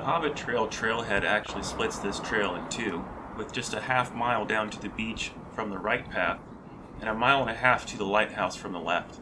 Hobbit Trail trailhead actually splits this trail in two, with just a half-mile down to the beach from the right path, and a mile and a half to the lighthouse from the left.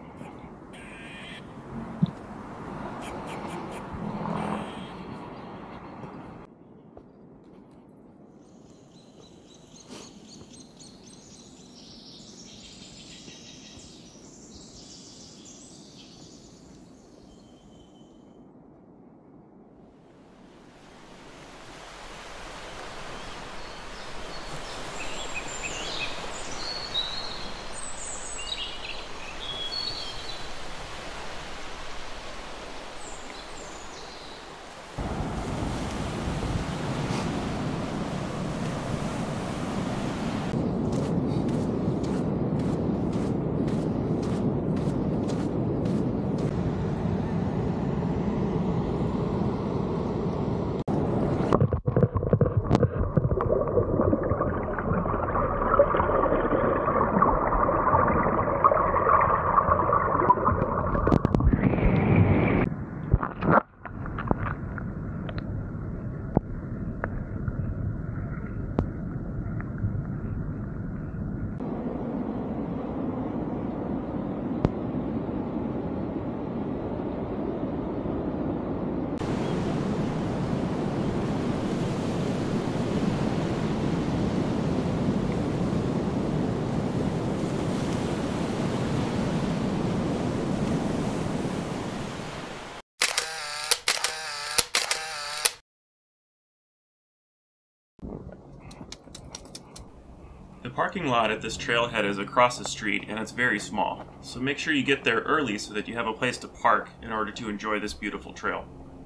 The parking lot at this trailhead is across the street and it's very small, so make sure you get there early so that you have a place to park in order to enjoy this beautiful trail.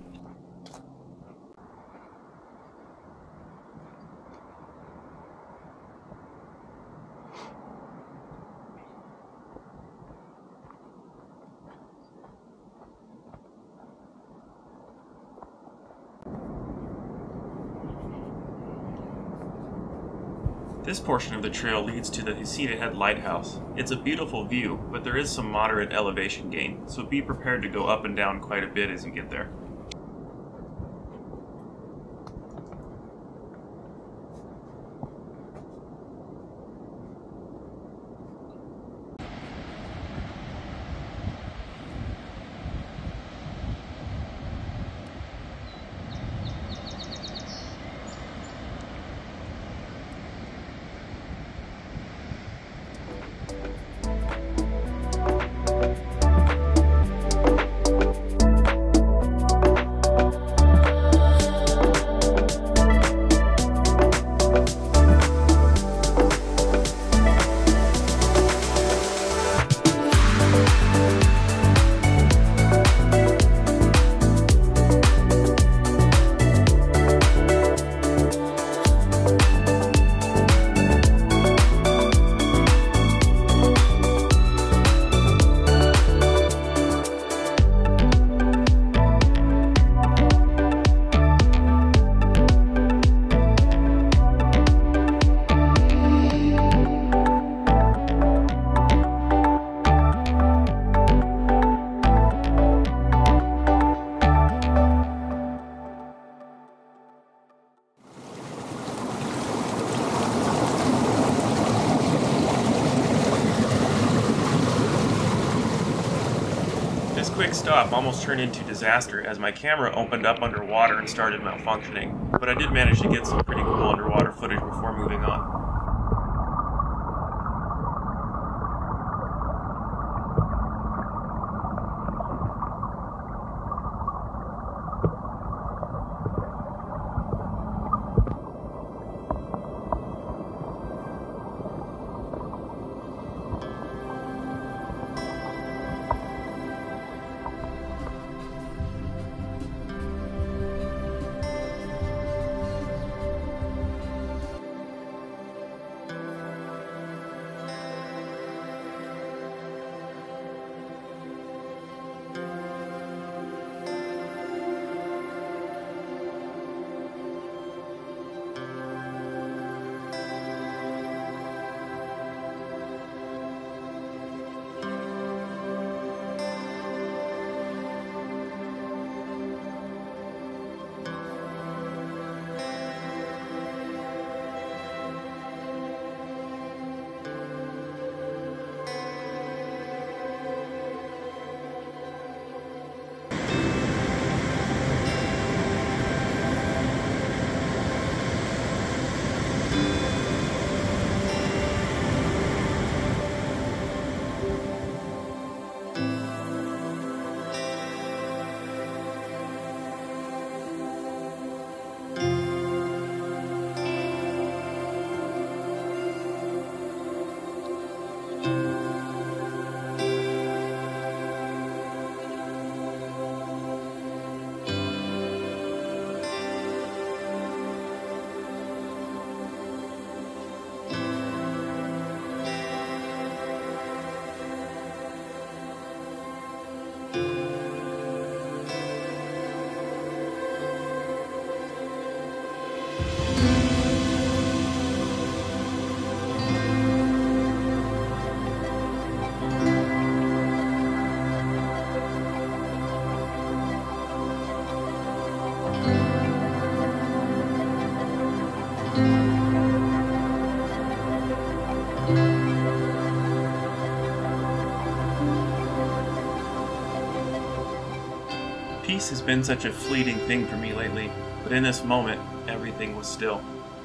This portion of the trail leads to the Heceta Lighthouse. It's a beautiful view, but there is some moderate elevation gain, so be prepared to go up and down quite a bit as you get there. This quick stop almost turned into disaster as my camera opened up underwater and started malfunctioning, but I did manage to get some pretty cool underwater footage before moving on. Peace has been such a fleeting thing for me lately, but in this moment, everything was still.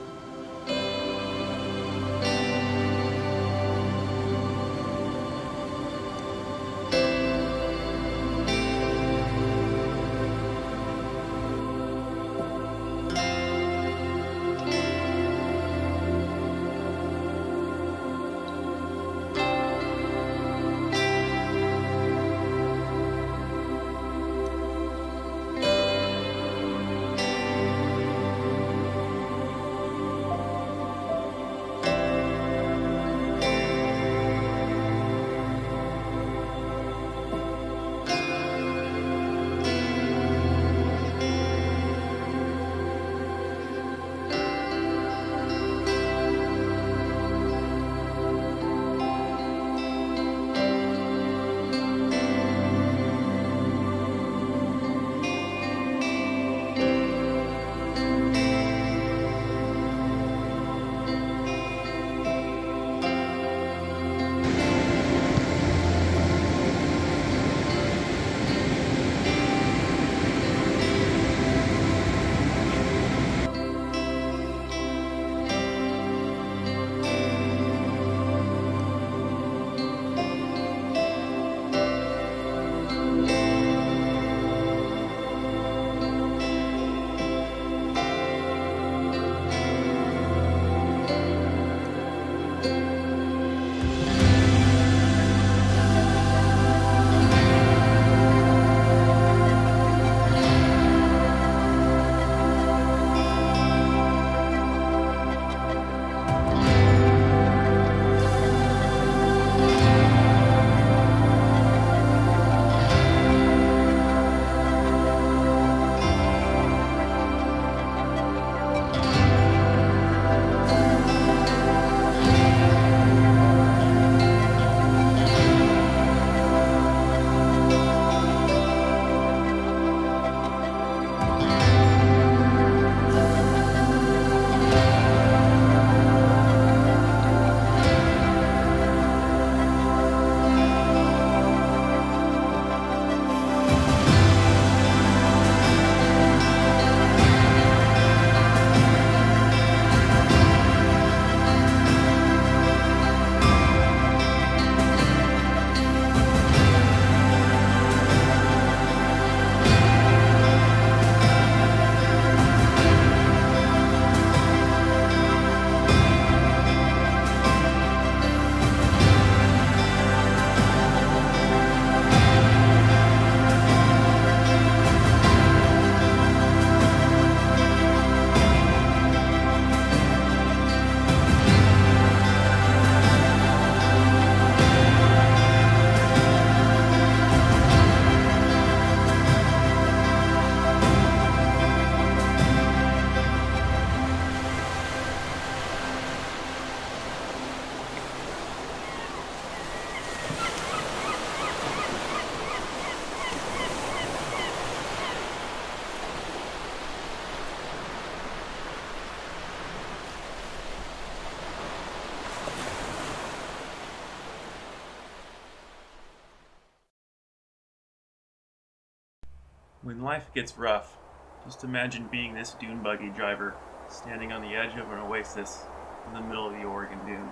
When life gets rough, just imagine being this dune buggy driver, standing on the edge of an oasis in the middle of the Oregon dunes.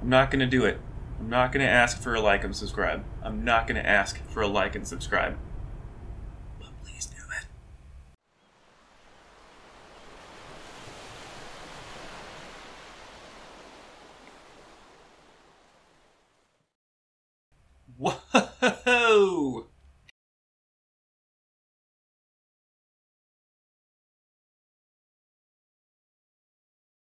I'm not going to do it. I'm not going to ask for a like and subscribe. I'm not going to ask for a like and subscribe.